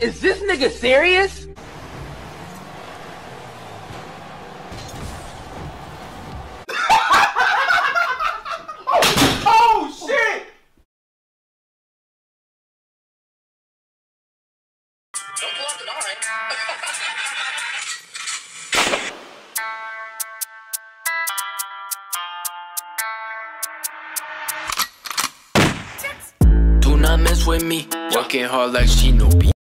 Is this nigga serious? Oh shit! Don't pull out the door, right? Do not mess with me, working hard like Shinobi.